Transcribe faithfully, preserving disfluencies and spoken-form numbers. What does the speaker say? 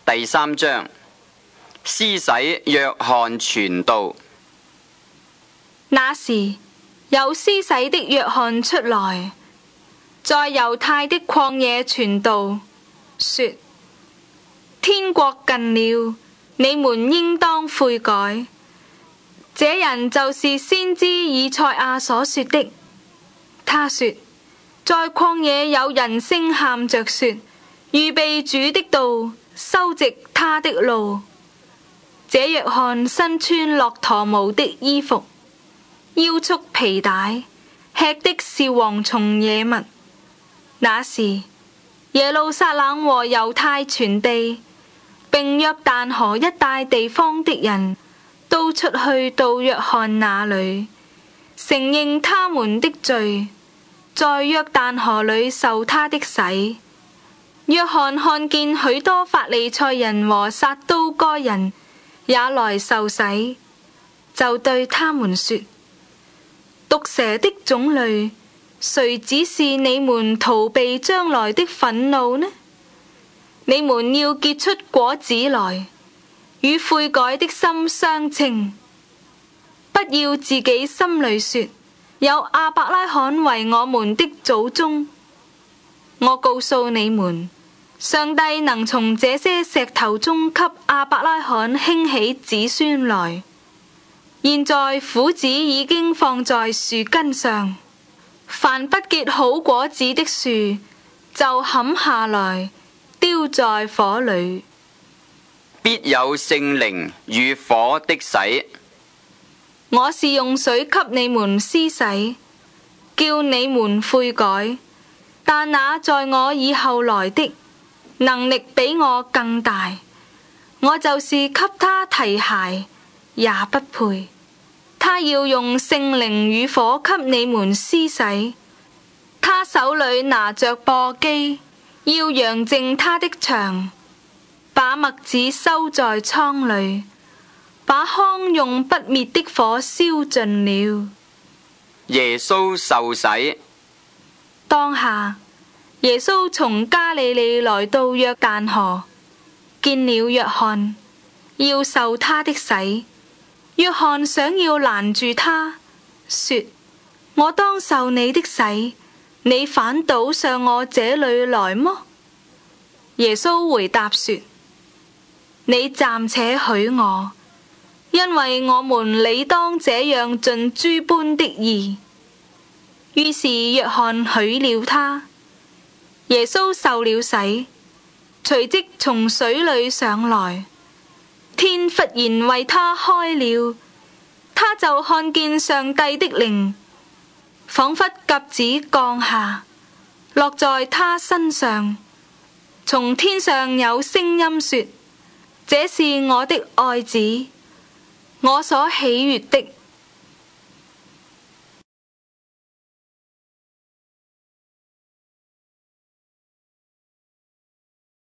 第三章，施洗約翰傳道。 那時有施洗的約翰出來，在猶太的曠野傳道，說：天國近了，你們應當悔改。這人就是先知以賽亞所說的。他說：在曠野有人聲喊着說，預備主的道，修直他的路。這約翰身穿駱駝毛的衣服，腰束皮帶，吃的是蝗蟲野物。那時耶路撒冷和猶太全地，並約旦河一帶地方的人，都出去到約翰那裏，承認他們的罪，在約旦河裏受他的洗。約翰看見許多法利賽人和撒都該人也來受洗，就對他們說：毒蛇的種類，誰指示你們逃避將來的憤怒呢？你們要結出果子來，與悔改的心相稱。不要自己心裏說，有亞伯拉罕為我們的祖宗。我告訴你們，上帝能從這些石頭中給亞伯拉罕興起子孫來。現在斧子已經放在樹根上，凡不結好果子的樹，就砍下來，丟在火裏。 必有聖靈與火的洗。 我是用水給你們施洗，叫你們悔改。但那在我以後來的，能力比我更大，我就是給他提鞋，也不配。他要用聖靈與火給你們施洗。他手裏拿着簸箕，要揚淨他的場，把麥子收在倉裏，把糠用不滅的火燒盡了。 耶穌受洗。 當下，耶穌從加利利來到約旦河，見了約翰，要受他的洗。約翰想要攔住他，說：我當受你的洗，你反倒上我這裏來麼？耶穌回答說：你暫且許我，因為我們理當這樣盡諸般的義。於是約翰許了他。耶穌受了洗，隨即從水裏上來，天忽然為他開了，他就看見上帝的靈，仿佛鴿子降下，落在他身上。從天上有聲音說：這是我的愛子，我所喜悅的。